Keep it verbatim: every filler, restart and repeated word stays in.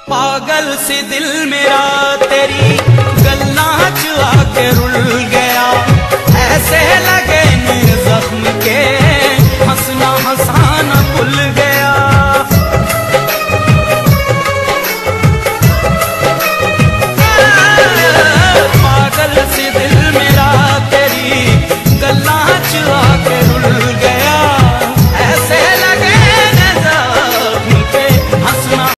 पागल सी दिल मेरा तेरी गल्लां च आके रुल